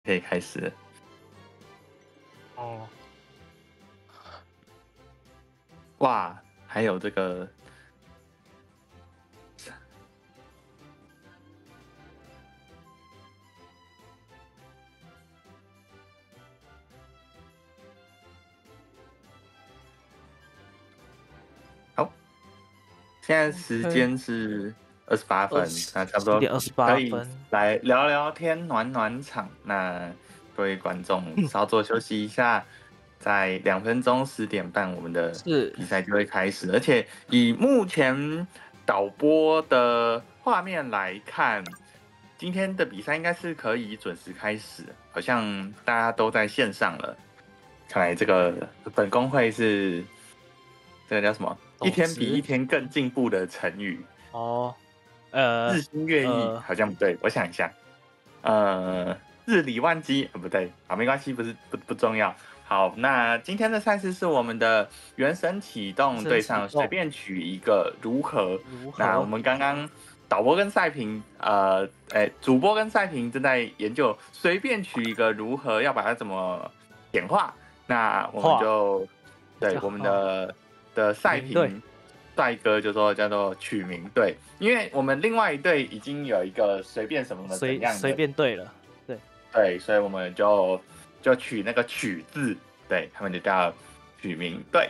可以开始了。 哦， 哇，还有这个好，现在时间是28分，那差不多可以 7:28 来聊聊天，暖暖场。那各位观众稍作休息一下，在2分钟10点半，我们的是比赛就会开始。而且以目前导播的画面来看，今天的比赛应该是可以准时开始，好像大家都在线上了。看来这个本公会是这个叫什么？一天比一天更进步的成语。 哦， 日新月异好像不对，我想一下，日理万机，不对，好，没关系，不重要。好，那今天的赛事是我们的原神启动对上随便取一个如何？那我们刚刚导播跟赛评，主播跟赛评正在研究随便取一个如何，要把它怎么简化。那我们就对我们的赛评。帅哥就说叫做取名队，因为我们另外一队已经有一个随便什么的怎样的随便队了， 对，所以我们就取那个取字，对他们就叫取名队。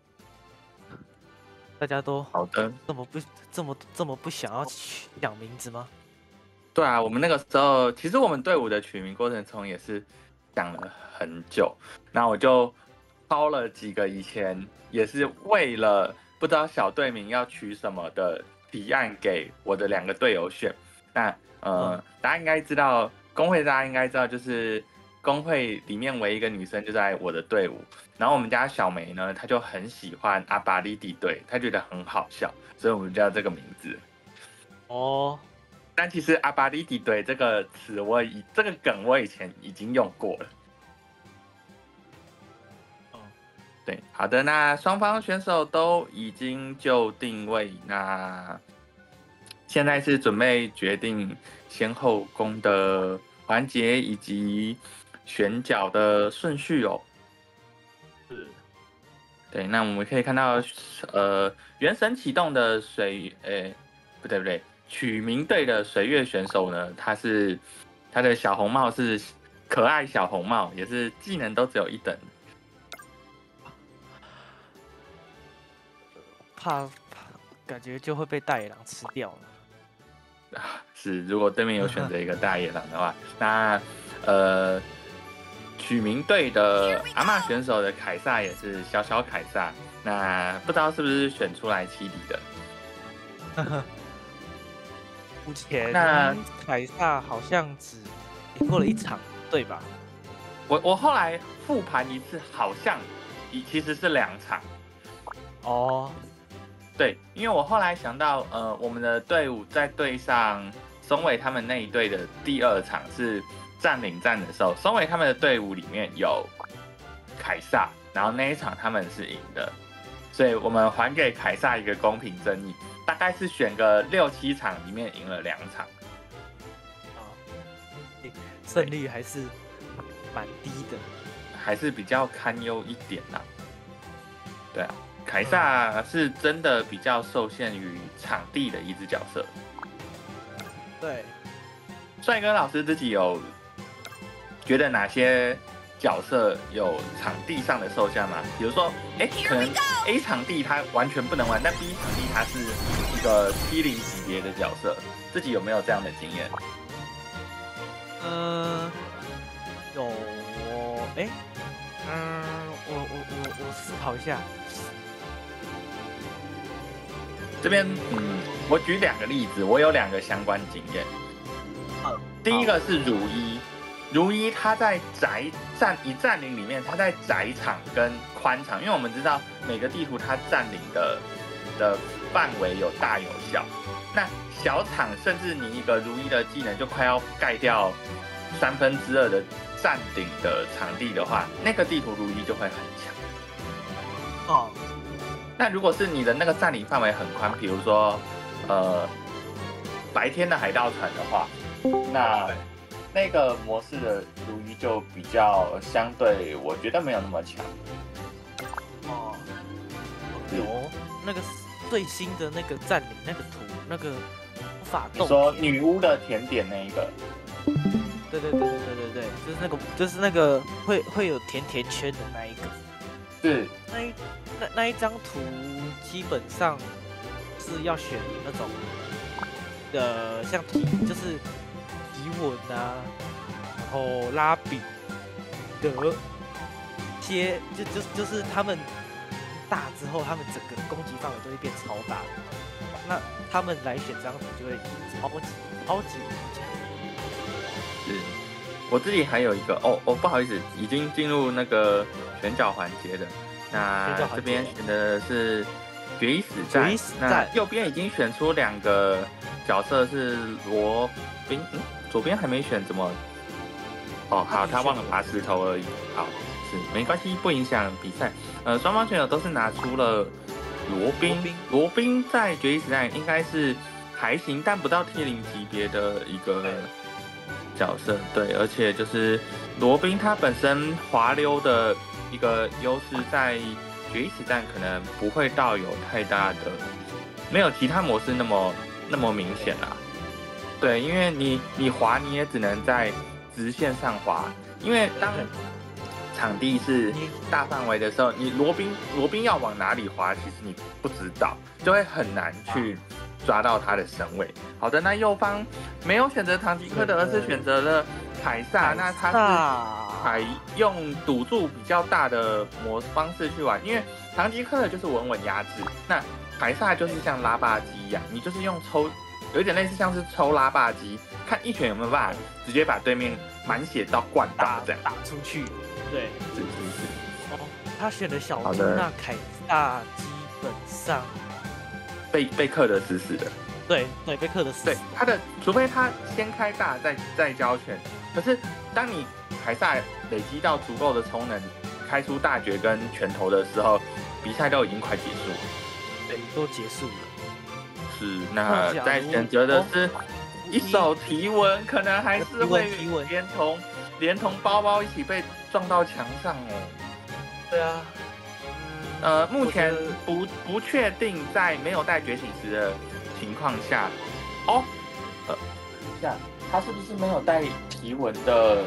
大家都好的， 这么不想要想名字吗？ 对啊，我们那个时候其实我们队伍的取名过程中也是想了很久，那我就抛了几个以前也是为了不知道小队名要取什么的提案给我的2个队友选。那大家应该知道，工会大家应该知道，就是工会里面唯一一个女生就在我的队伍。然后我们家小梅呢，她就很喜欢阿巴利蒂队，她觉得很好笑，所以我们就叫这个名字。 哦， 但其实阿巴利蒂队这个词，这个梗我以前已经用过了。对，好的，那双方选手都已经就定位，那现在是准备决定先后攻的环节以及选角的顺序哦。 是， 对，那我们可以看到，原神启动的不对，取名队的水月选手呢，他的小红帽是可爱小红帽，也是技能都只有1等。 怕感觉就会被大野狼吃掉了。 是，如果对面有选择一个大野狼的话，那取名队的阿嬷选手的凯撒也是小小凯撒，那不知道是不是选出来7底的？ 目前那凯撒好像只赢过了1场，对吧？ 我后来复盘一次，好像其实是2场。 哦， 对，因为我后来想到，我们的队伍在对上松尾他们那一队的第2场是占领战的时候，松尾他们的队伍里面有凯撒，然后那一场他们是赢的，所以我们还给凯撒一个公平正义，大概是选个6、7场里面赢了2场， 胜率还是蛮低的， 还是比较堪忧一点啦。对啊。凯撒是真的比较受限于场地的一支角色。 对， 帅哥老师自己有觉得哪些角色有场地上的受限吗？比如说，可能 A 场地他完全不能玩，但 B 场地他是一个P0级别的角色，自己有没有这样的经验？ 有，我思考一下。 这边，我举2个例子，我有2个相关经验。第一个是如一他在占领里面，他在窄场跟宽场，因为我们知道每个地图它占领的范围有大有小，那小场甚至你一个如一的技能就快要盖掉2/3的占领的场地的话，那个地图如一就会很强。 哦。 那如果是你的那个占领范围很宽，比如说，白天的海盗船的话，那那个模式的如一就比较相对，我觉得没有那么强。 哦，有那个最新的那个占领那个图，那个无法动。 你说女巫的甜点那一个？ 对，就是那个会有甜甜圈的那一个。 是。 那一张图基本上是要选那种像就是提稳啊，然后拉比的些就是他们大之后，他们整个攻击范围都会变超大。那他们来选这张图就会超级强。 是。我自己还有一个不好意思，已经进入那个选角环节的。那这边选的是决一死战，那右边已经选出2个角色是罗宾，左边还没选，怎么？哦，好，他忘了拔石头而已。好，是没关系，不影响比赛。双方选手都是拿出了罗宾在决一死战应该是还行，但不到T0级别的一个角色，对，而且就是罗宾他本身滑溜的一个优势，在决一死战可能不会到有太大的，没有其他模式那么明显啦。对，因为你滑你也只能在直线上滑，因为当场地是大范围的时候，你罗宾要往哪里滑，其实你不知道，就会很难去抓到他的身位。好的，那右方没有选择唐吉诃德，而是选择了凯撒，那他是采用赌注比较大的方式去玩，因为唐吉诃德就是稳稳压制，那凯撒就是像拉霸机一样，你就是用有一点类似像是抽拉霸机，看一拳有没有办法直接把对面满血到灌倒这样打出去。对， 是。 他选的小猪，那凯撒基本上被克得死死的。 对，被克得死。 对，他的除非他先开大再交拳，可是当你凯撒累积到足够的充能，开出大绝跟拳头的时候，比赛都已经快结束了。 对，都结束了。 是，那在选择的是一手提纹，可能还是会连同包包一起被撞到墙上哦。 对啊。 目前不确定，在没有带觉醒石的情况下，等一下，他是不是没有带提纹的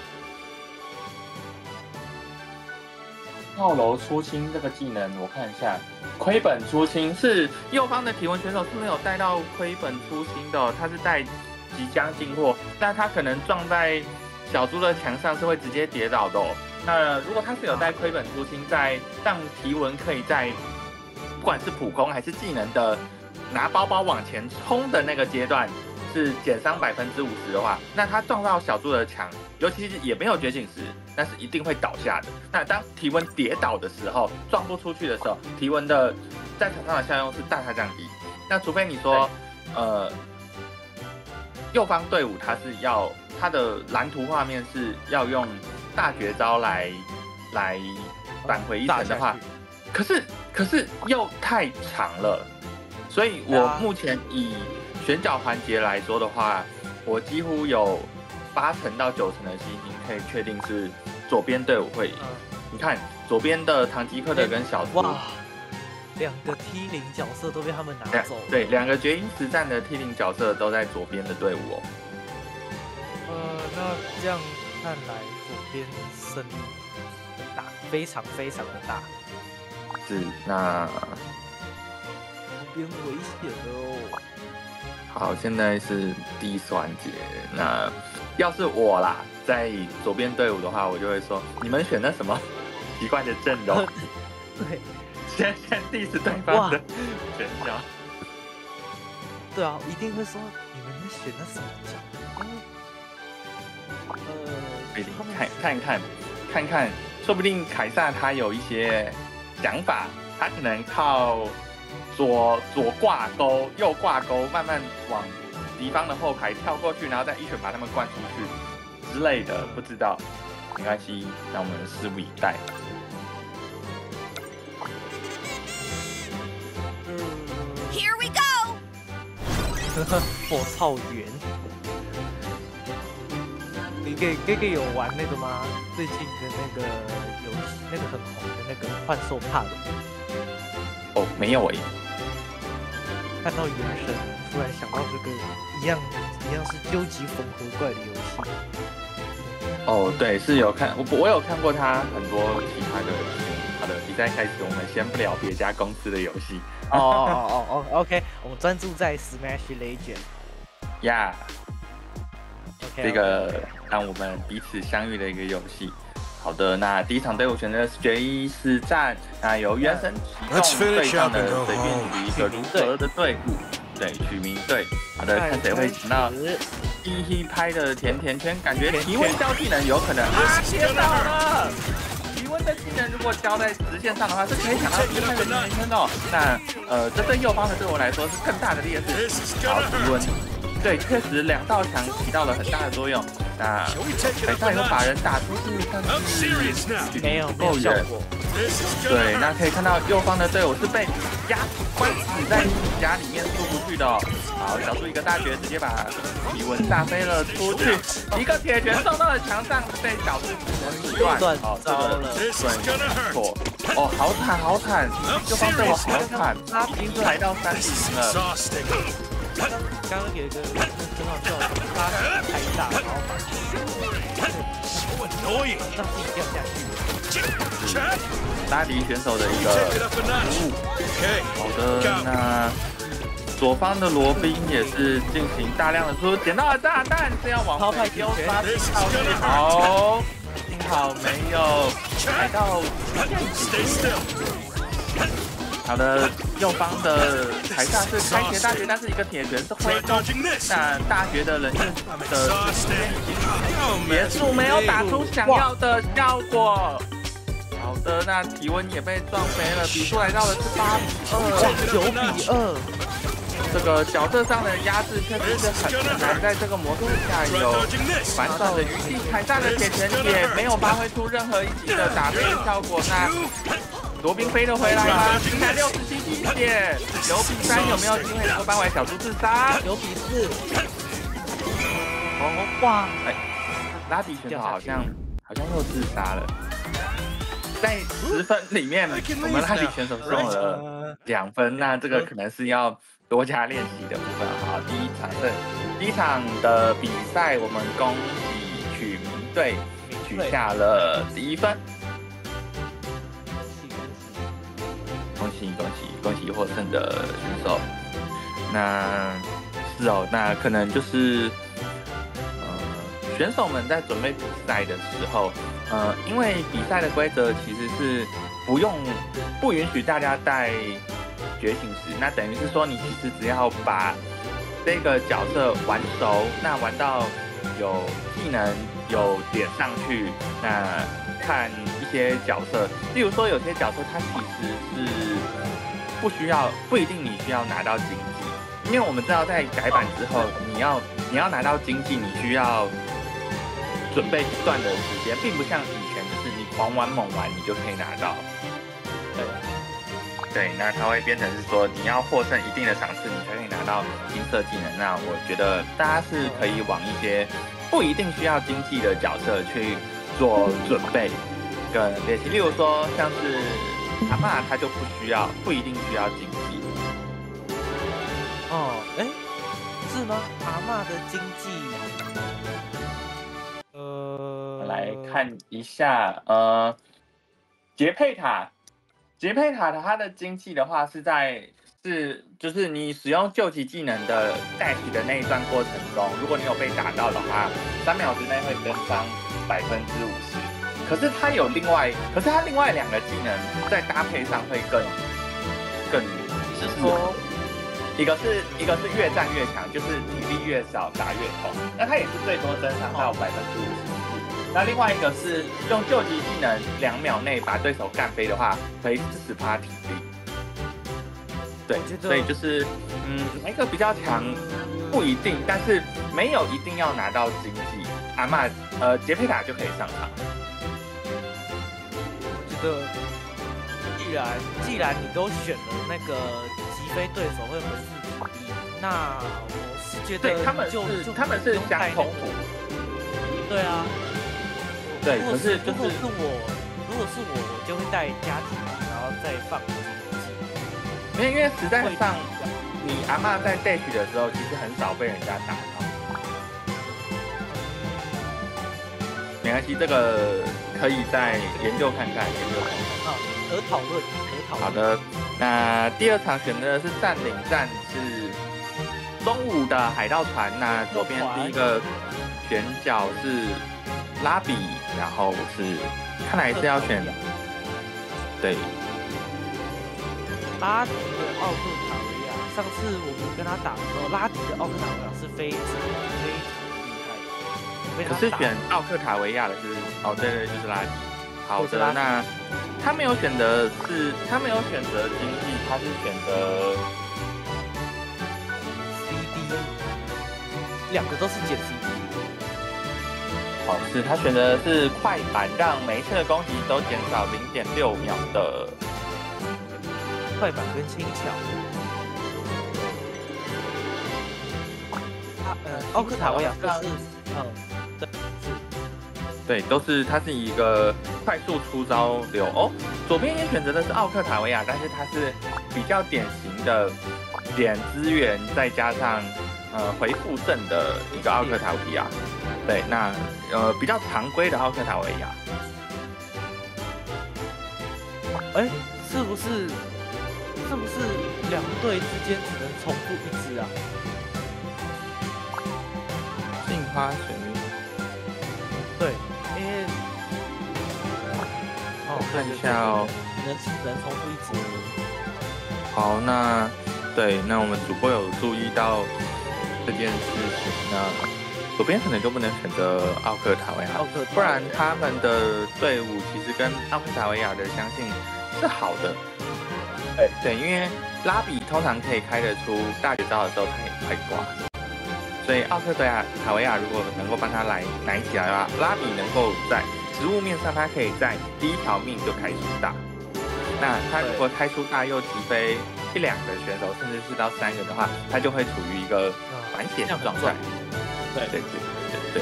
跳楼出清这个技能？我看一下，亏本出清是右方的提纹选手是没有带到亏本出清的，他是带即将进货，但他可能撞在小猪的墙上是会直接跌倒的哦。那如果他是有带亏本出清，在让提纹可以在不管是普攻还是技能的拿包包往前冲的那个阶段是减伤50%的话，那他撞到小猪的墙，尤其是也没有觉醒石，那是一定会倒下的。那当提纹跌倒的时候，撞不出去的时候，提纹的在场上的效用是大大降低。那除非你说，右方队伍他的蓝图画面是要用大绝招来返回一城的话，可是又太长了，所以我目前以选角环节来说的话，我几乎有80%到90%的信心可以确定是左边队伍会赢。你看左边的唐吉诃德跟小猪， 哇，2个 T0角色都被他们拿走了。 对，2个决一死战的 T0角色都在左边的队伍哦。 那这样看来，左边胜利很大，非常非常的大。 是，那左边危险了哦。 好，现在是第4环节。那要是我啦，在左边队伍的话，我就会说，你们选的什么奇怪的阵容？ 对， 先 diss 对方的选角。 对啊，一定会说你们在选的什么角？ 看看，说不定凯撒他有一些想法，他可能靠左挂钩、右挂钩，慢慢往敌方的后排跳过去，然后再一拳把他们灌出去之类的，不知道，没关系，让我们拭目以待。 Here we go！ 我操圆！ 哥有玩那个吗？最近的那个游戏，那个很红的那个幻兽帕鲁。 哦，没有诶。 看到原神，突然想到这个一样是究极缝合怪的游戏。 哦，对，是有看，我有看过他很多其他的。好的，比赛开始，我们先不聊别家公司的游戏。 OK， 我们专注在 Smash Legend。 呀， OK， 这个让我们彼此相遇的一个游戏。好的，那第一场队伍选择是决一实战，那由原神启动对上的随便取一个如何的队伍，对，取名队。好的，看谁会抢到第一拍的甜甜圈，感觉体温交技能有可能啊，接到了。体温的技能如果交在直线上的话，是可以抢到第一拍的甜甜圈哦。那这对右方的队伍来说是更大的劣势。好，体温。对，确实2道墙起到了很大的作用。那台上有把人打出去，但是没有效果。对，那可以看到右方的队伍是被关死在米家里面出不去的哦。好，小猪一个大绝直接把体温炸飞了出去，一个铁拳送到了墙上，被小猪击断。 好，这个对，没错。哦，好惨好惨，右方队伍好惨，他平时来到3-0了。 刚刚有一个很好笑的，他太大，然后让自己掉下去。 拉迪选手的一个失误。好的，那左方的罗宾也是进行大量的输入，捡到了炸弹，是要往回丢刷进道具。好，幸好没有踩到。好的，右方的台下是开铁大绝，但是一个铁拳是挥中，那大绝的人质的时间已经结束，没有打出想要的效果。好的，那体温也被撞飞了，比数来到的是8-2，9-2。这个角色上的压制确实是很难，在这个模式下有反转的余地，台下的铁拳也没有发挥出任何一级的打飞的效果。那罗宾飞了回来吗？现在67滴血，9-3，有没有机会能够扳回小猪自杀 ？9-4。 哦哇，哎，拉迪选手好像又自杀了。在10分里面，我们拉迪选手送了2分，那这个可能是要多加练习的部分。好，第一场的比赛，我们恭喜取名队取下了第1分。恭喜获胜的选手。那是哦，那可能就是选手们在准备比赛的时候，因为比赛的规则其实是不允许大家带觉醒石，那等于是说你其实只要把这个角色玩熟，那玩到有技能有点上去，那看一些角色，例如说有些角色它其实是不一定你需要拿到经济，因为我们知道在改版之后，你要拿到经济，你需要准备一段的时间，并不像以前就是你狂玩猛玩你就可以拿到。对，那它会变成是说你要获胜一定的场次，你才可以拿到金色技能。那我觉得大家是可以往一些不一定需要经济的角色去做准备跟练习，例如说像是阿嬷，他就不一定需要经济。 哦，哎，是吗？阿嬷的经济， 来看一下，杰佩塔的它的经济的话就是你使用救急技能的 dash 的那一段过程中，如果你有被打到的话，3秒之内会增伤50%。可是它另外2个技能在搭配上会更适合。一个是越战越强，就是体力越少打越痛，那它也是最多增伤到54%。那另外一个是用救急技能2秒内把对手干飞的话，可以40%体力。对，所以就是哪一个比较强不一定，但是没有一定要拿到经济，阿嬷杰佩塔就可以上场。 我觉得既然你都选了那个击飞对手会回复体力，那我是觉得对他们是相冲突。 对啊， 对，可是就如果是我，我就会带家庭，然后再放经济。 因为时代上，你阿嬷在 dash 的时候，其实很少被人家打到。没关系，这个可以再研究看看， 可讨论。 好的，那第二场选的是占领战，是中午的海盗船。那左边第一个选角是拉比，然后是看来是要选对拉迪的奥克塔维亚。上次我们跟他打的时候，拉迪的奥克塔维亚是非常厉害的。 可是选奥克塔维亚的是对，就是拉迪。好的，那他没有选择经济，他是选择 CD， 两个都是减 CD。 是他选择的是快板，让每一次的攻击都减少 0.6 秒的快板跟轻巧。奥克塔维亚就是对，它是一个快速出招流哦。左边也选择的是奥克塔维亚，但是它是比较典型的点资源再加上回复阵的一个奥克塔维亚。对，那比较常规的奥克塔维亚。 是不是两队之间只能重复一只啊？ 镜花水蜜。 对，因为我看一下哦， 能重复一只。 好，那我们主播有注意到这件事情，那左边可能就不能选择奥克塔维亚，不然他们的队伍其实跟奥克塔维亚的相信是好的。对，因为拉比通常可以开得出大绝招的时候，他也快挂。所以奥克塔维亚如果能够帮他奶起来的话，拉比能够在植物面上，他可以在第一条命就开出大。那他如果开出大又击飞1-2个选手，甚至是到3个的话，他就会处于一个反血的状态。对。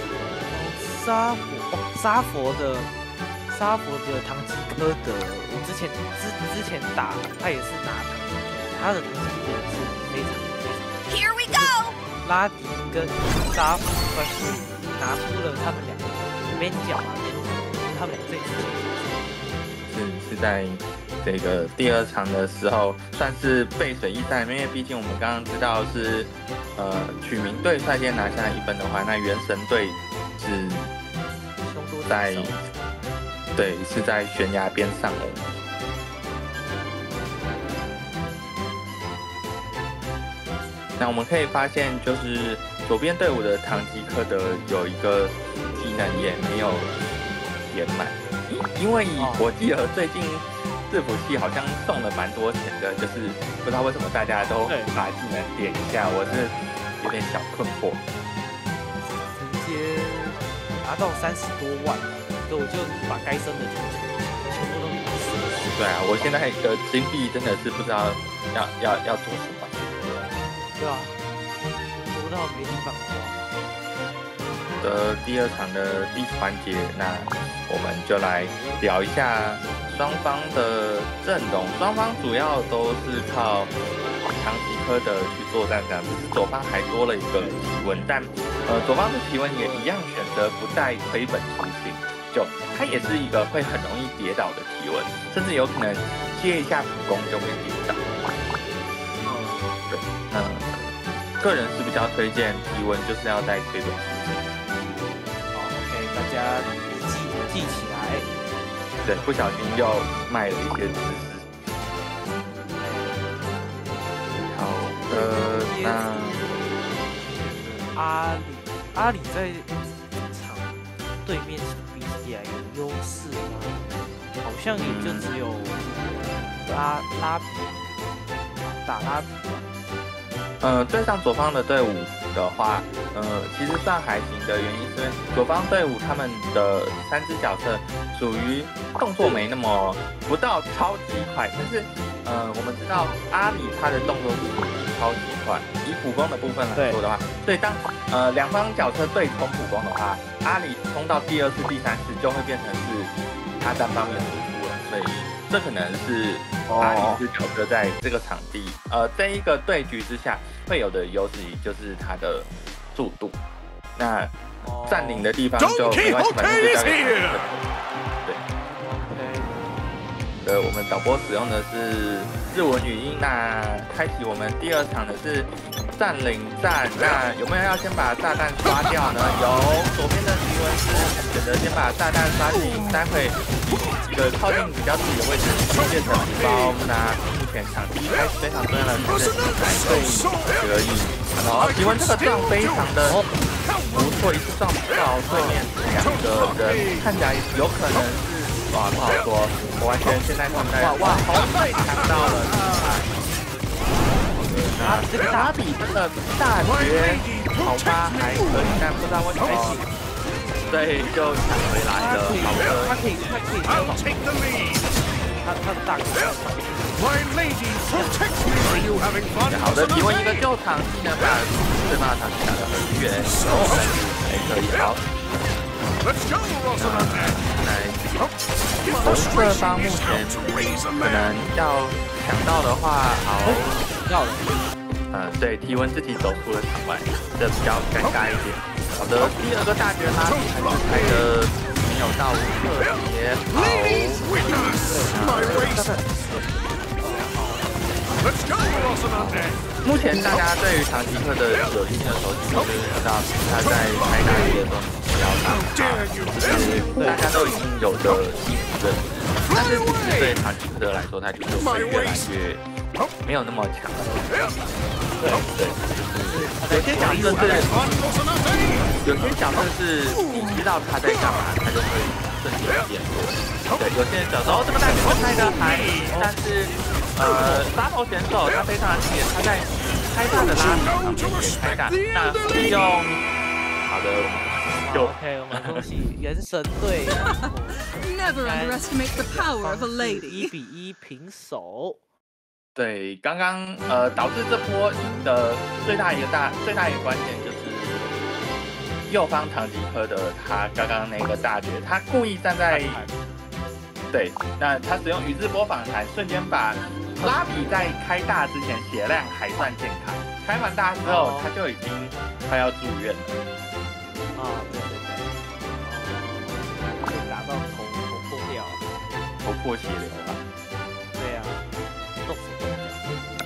沙佛的唐吉诃德，我之前打他也是拿唐吉诃德，他的唐吉诃德是非常。 Here we go。 拉迪跟沙佛算是拿出了他们两个边角，他们俩这一次是在这个第2场的时候算是背水一战，因为毕竟我们刚刚知道是取名队率先拿下1分的话，那原神队是在悬崖边上哦。那我们可以发现，就是左边队伍的唐吉诃德有一个技能也没有点满，因为我记得最近伺服器好像送了蛮多钱的，就是不知道为什么大家都把技能点一下，我是有点小困惑。 直接拿到30多万，所以我就把该升的全部都拿死了。 对啊，我现在的金币真的是不知道要做什么。 对啊，多到没地方花。 的第2场的第一环节，那我们就来聊一下双方的阵容。双方主要都是靠唐吉诃德去作战，这样只是左方还多了一个提问，但左方的提问也一样选择不带亏本出行，就它也是一个会很容易跌倒的提问，甚至有可能接一下普攻就会跌倒。对，个人是比较推荐提问就是要带亏本出行。 OK， 大家记起来。 对，不小心又卖了一些知识。好的，那阿里在场对面比起来有优势吗？好像也就只有拉比打拉比吧。 对上左方的队伍的话，其实算还行的原因是因为左方队伍他们的3只角色属于动作没那么不到超级快，但是我们知道阿里他的动作是超级快。以普攻的部分来说的话，所以当两方角色对冲普攻的话，阿里冲到第2次、第3次就会变成是他单方面输出了，所以这可能是阿里这角色在这个场地这一个对局之下会有的优势，就是他的速度。那占领的地方就没关系，反正就交给他。对。我们导播使用的是日文语音。那开启我们第2场的是占领战。那有没有要先把炸弹刷掉呢？有，左边的提文是选择先把炸弹刷进，待会一个靠近比较自己的位置变成皮包。那目前场地开始非常重要的是对可以。然后提文这个撞非常的不错，一次撞到对面2个人，看起来有可能是不好说。我完全现在看待哇，红队抢到了。那这个打比真的大绝，好吧，还可以，但不知道为什么。对，就抢回来了。好的， 他可以他大哥。 好的，提问一个救场技能，把对方的场地打得很远，还可以。好。红色方目前可能要抢到的话，好， 要了。 对，提问自己走出了场外，这比较尴尬一点。好的，第2个大绝拉比还是开的没有到特别目前大家对于唐吉诃德有一定的熟悉，就是知道他在开大局的时候比较大，就是大家都已经有的基础认识，但是其实对唐吉诃德来说，他就是会越来越没有那么强了。对，有些角色是你知道他在干嘛，他就会瞬间变弱。对，有些角色这么大就开的还，但是沙头选手他非常的厉害，他在开大的拉比上面也开大，那利用好的就 OK， 我们恭喜原神队 Never underestimate the power of a lady。 1-1平手。 对，刚刚导致这波赢的最大一个关键就是右方唐吉诃德他刚刚那个大绝，他故意站在对，那他使用宇智波访谈，瞬间把拉比在开大之前血量还算健康，开完大之后他就已经快要住院了。 对，就打到头破掉， 头破血流了。 对呀，动手动脚。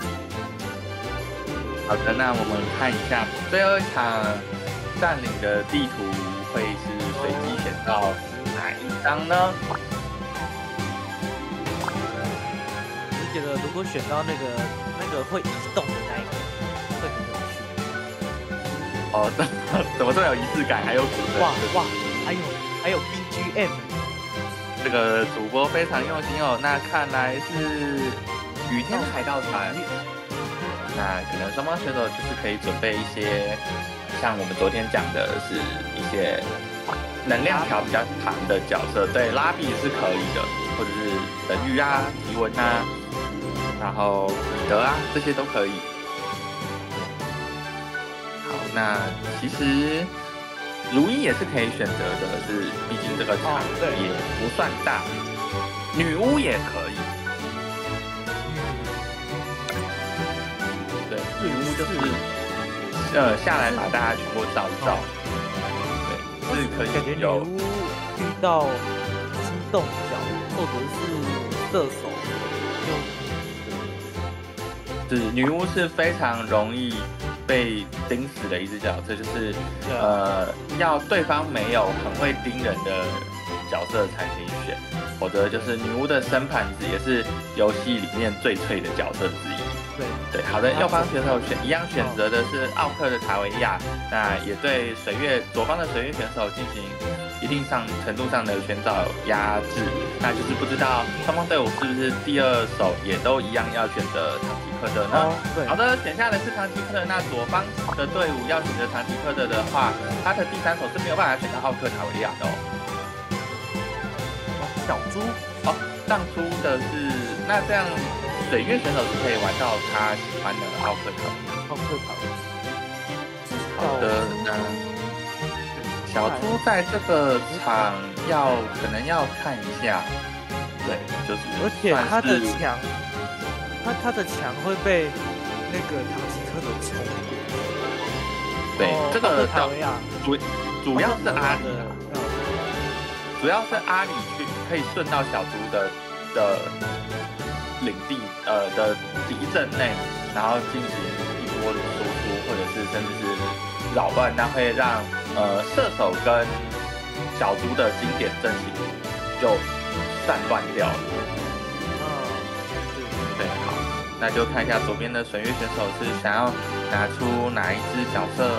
好的，那我们看一下最后一场占领的地图会是随机选到哪一张呢？ 我觉得如果选到那个会移动的那一个，会很有趣。 怎么这么有仪式感？还有鼓声， 哇，还有 BGM， 这个主播非常用心哦。那看来是雨天海盗团，那可能双方选手就是可以准备一些，像我们昨天讲的是一些能量条比较长的角色，对，拉比是可以的，或者是人鱼啊、提文啊，然后彼得啊，这些都可以。好，那其实如意也是可以选择的，是毕竟这个场也不算大，女巫也可以。对，女巫就是下来把大家全部照一照。对，是可以感觉女巫遇到机动角或者是射手， 就是女巫是非常容易被盯死的一只角色，就是要对方没有很会盯人的角色才可以选，否则就是女巫的生盘子也是游戏里面最脆的角色之一。对，好的，右方选手一样选择的是奥克的塔维亚，那也对左方的水月选手进行一定程度上的选找压制，那就是不知道双方队伍是不是第二手也都一样要选择唐吉诃德呢？好的，选下的是唐吉诃德，那左方的队伍要选择唐吉诃德的话，他的第三手是没有办法选到奥克塔维亚的哦。小猪上出的是那这样。 水月选手是可以玩到他喜欢的奥克陶。 奥克陶。 好的，那小猪在这个场可能要看一下，对，就是， 而且他的墙，他的墙会被那个唐吉诃德冲过。 对，这个主要是阿里，主要是阿里去可以顺到小猪的领地的敌阵内，然后进行一波的输出，或者是甚至是扰乱，那会让射手跟小猪的经典阵型就散乱掉了。对，好，那就看一下左边的水月选手是想要拿出哪一只角色。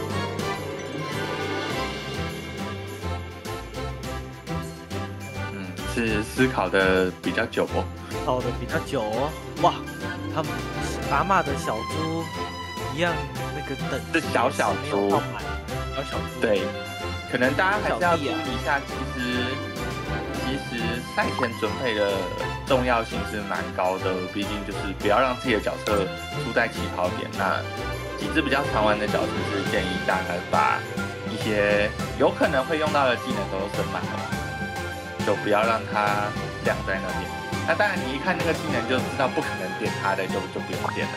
是思考的比较久哦， 考的比较久哦，哇，他们阿嬷的小猪一样那个等是小猪， 小猪， 对，可能大家还是要注意一下，其实赛前准备的重要性是蛮高的，毕竟就是不要让自己的角色输在起跑点。那几只比较常玩的角色是建议大家把一些有可能会用到的技能都升满了。就不要让它晾在那边。那当然，你一看那个技能就知道不可能点它的，就不用点了。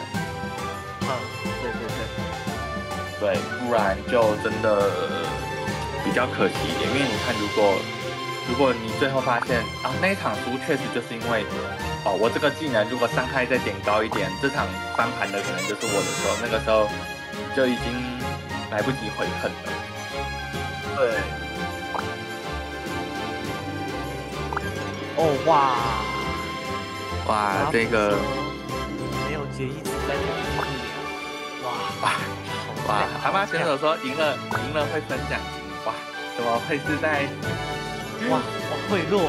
对，不然就真的比较可惜一点。因为你看，如果你最后发现啊，那一场输确实就是因为我这个技能如果伤害再点高一点，这场翻盘的可能就是我的时候，那个时候就已经来不及悔恨了。对。 哦哇， 这个没有结一直在这里不了， 哇！阿妈选手说赢了会分奖金，哇，怎么会是在哇贿赂？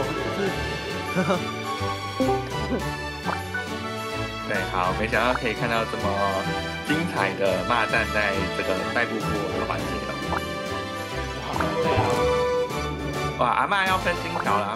对，好，没想到可以看到这么精彩的骂战在这个赛布布的环节了。哇，阿妈要分金条了，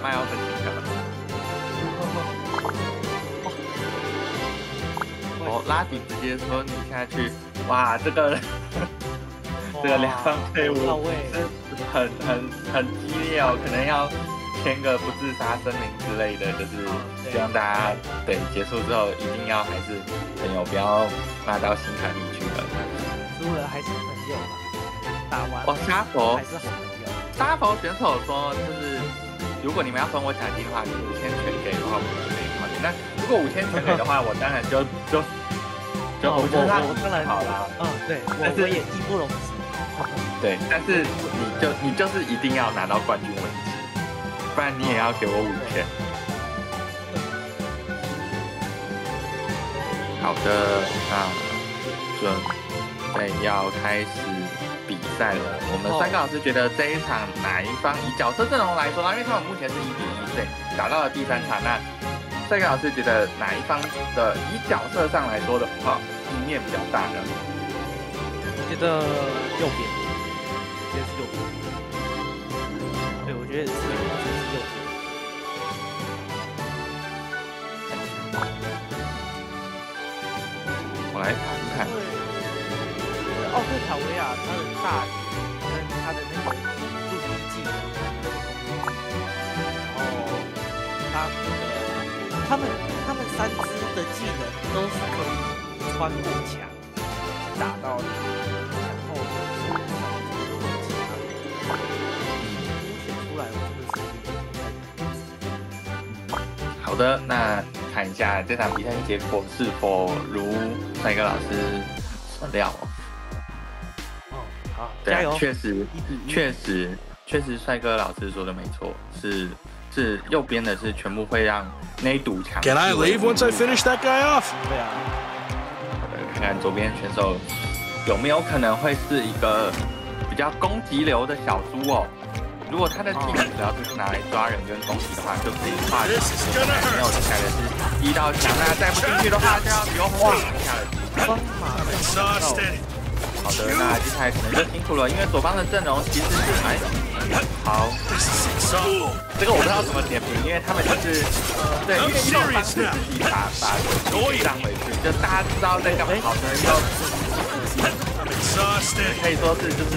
拉迪直接说你下去，哇，这个两方队伍是很激烈哦，可能要签个不自杀声明之类的，就是希望大家对结束之后一定要还是朋友，不要骂到心坎里去了。 输了还是朋友吧，打完沙佛还是好朋友。 沙佛选手说，就是如果你们要分我奖金的话，你5000全给的话，我就可以考虑。那如果5000全给的话，我当然就我当然好啦，对，我也义不容辞。 对，但是你就是一定要拿到冠军为止，不然你也要给我5000。好的，那准备要开始比赛了。我们3个老师觉得这一场哪一方以角色阵容来说呢？因为他们目前是1-1，对，打到了第3场。那3个老师觉得哪一方的以角色上来说的话，赢面比较大呢？ 我觉得右边，是右边。对，我觉得是右边。 我来查看。 奥克塔维亚他的大鱼跟他的那个陆地技能，然后他们3只的技能都是可以穿过墙打到墙后的手上其他的，选出来我真的是好的，那看一下这场比赛结果是否如帅哥老师所料。 好， 对加油！ 确实，帅哥老师说的没错，是右边的是全部会让那一堵墙。 Can I leave once I finish that guy off？ 对啊。 看看左边选手有没有可能会是一个比较攻击流的小猪哦。如果他的技能主要就是拿来抓人跟攻击的话，就可以画没有接下来的是1道墙，那再不进去的话就要由红马下了。 双马的好的，那接下来可能就辛苦了，因为左方的阵容其实是好，这个我不知道怎么点评，因为他们就是对，因为右方是自己把让回去，就大家知道在干嘛，好的又可以说是就是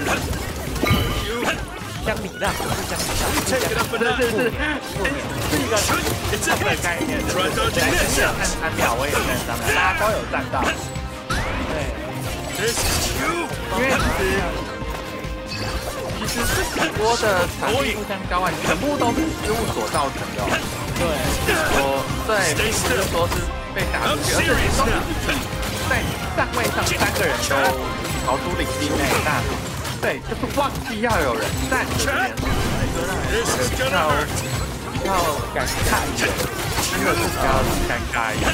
相礼让，是一个差不多的概念，就是3秒，我也3秒，大家都有站到，对。因为其实这很多的场地互相交换，全部都是失误所造成的。对，对，并不是说是被打出去，而且都是自己在站位上3个人都逃出领地内，那对，就是忘记要有人站这边，就让人觉得比较尴尬一点，真的是比较尴尬一点。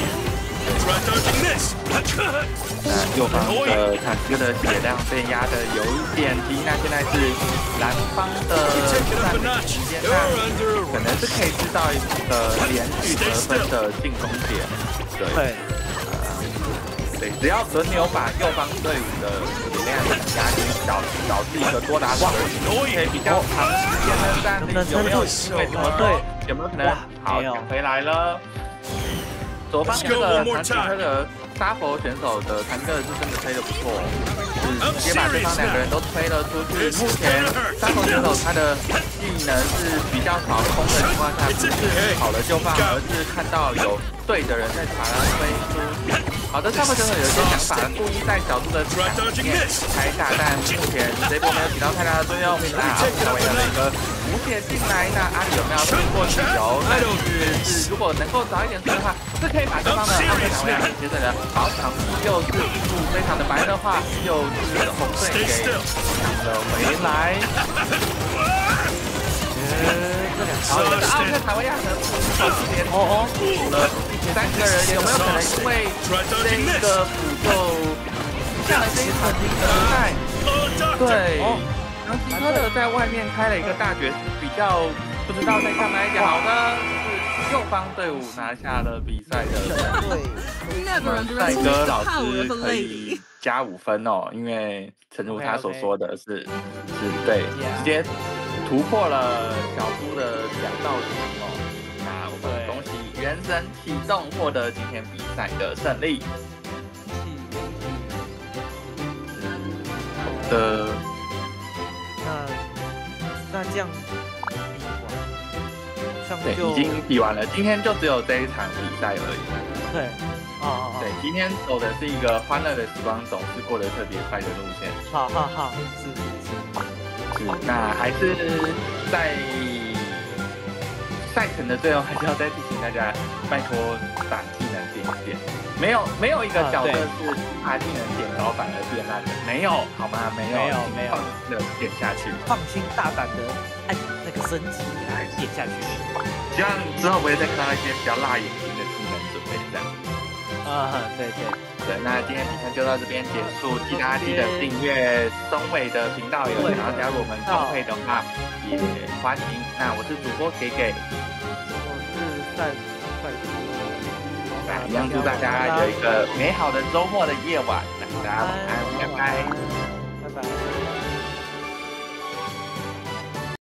那右方的塔吉克的血量被压的有一点低，那现在是蓝方的占领时间，那可能是可以制造一个连续得分的进攻点。对，对，只要轮流把右方队伍的血量压低，导致一个多达可以比较长时间的战力，有没有机会？有没有可能？好，抢回来了。左方这个唐吉诃德沙佛选手的唐吉诃德是真的推的不错，是直接把对方2个人都推了出去。目前沙佛选手他的技能是比较少空的情况下，不是好的就放，而是看到有对的人在把他推出去。好的，沙佛选手有一些想法，故意在角度的墙里面开下，但目前这波没有起到太大的作用。那阿姆成为了一个无解进来，那阿里有没有飞过去？有，但是如果能够早一点出的话，是可以把对方的阿姆打回来。接着呢，好，场地又是一路非常的白的话，又是红队给抢了回来。好，这个奥特卡维亚可能直接补了3个人，有没有可能因为这个补救下了这一场比赛？对，唐吉诃德在外面开了一个大绝，比较不知道在干嘛一点。好的，是右方队伍拿下了比赛的胜利。帅哥老师可以加5分哦，因为诚如他所说的是对，直接突破了小猪的2道墙哦。那我们恭喜原神启动获得今天比赛的胜利。好的， 那这样对，已经比完了，今天就只有这一场比赛而已。 对， 对，今天走的是一个欢乐的时光，总是过得特别快的路线。 好，是， 那还是在赛程的最后，还是要再提醒大家，拜托把技能点一点。没有一个角色是把技能点高反而变烂的，没有，好吗？没有，点下去， 放心大胆的按那个升级来点下去。 希望之后不会再看到一些比较辣眼睛的技能准备这样。对，那今天比赛就到这边结束，大家记得订阅松伟的频道，有想要加入我们公会的话也欢迎。那我是主播给， 我是赛一样祝大家有一个美好的周末的夜晚，大家晚安，拜拜。